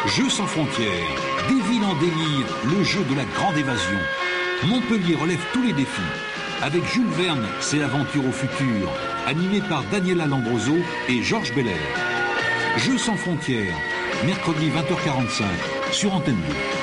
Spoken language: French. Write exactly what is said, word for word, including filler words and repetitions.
Jeux sans frontières, des villes en délire, le jeu de la grande évasion. Montpellier relève tous les défis. Avec Jules Verne, c'est l'aventure au futur, animé par Daniela Lambroso et Georges Belair. Jeux sans frontières, mercredi vingt heures quarante-cinq sur Antenne deux.